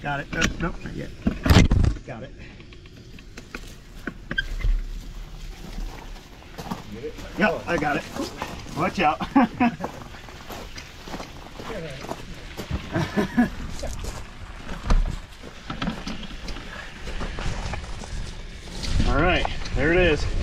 Got it. Nope, not yet. Got it. Get it? Yep, I got it. Watch out. All right, there it is.